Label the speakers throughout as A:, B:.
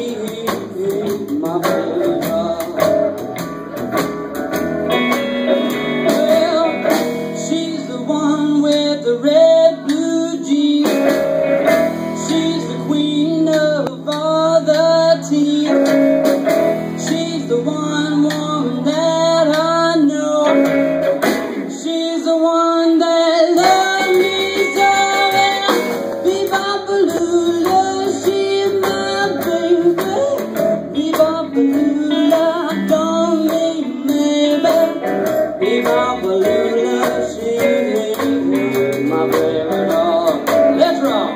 A: my baby doll. Well, she's the one with the red blue jeans. She's the queen of all the teens. She's the one woman that I know. She's the one that loves me so well. Bebop-a-lula, she's my baby. Bebop-a-lula, don't make me baby. Bebop-a-lula, she's my baby doll. Let's roll.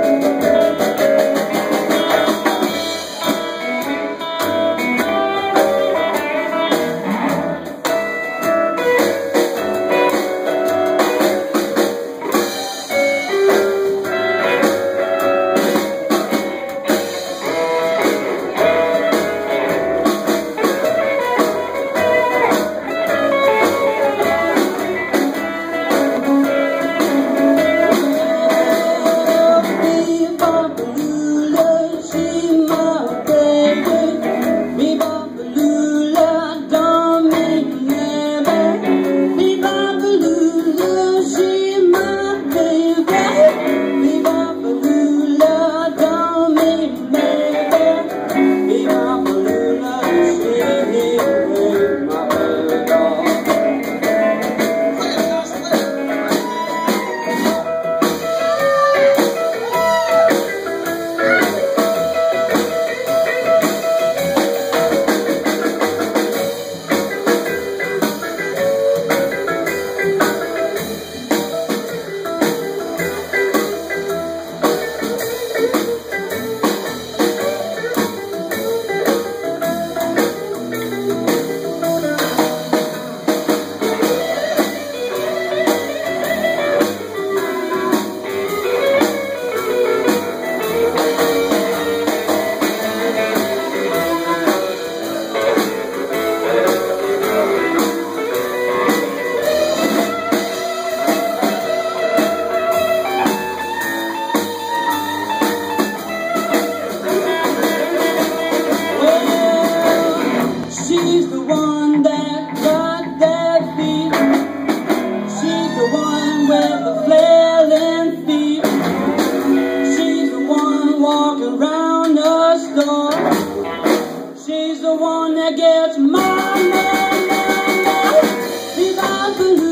A: She's the one that got that beat. She's the one with the flailing feet. She's the one walking around the store. She's the one that gets my.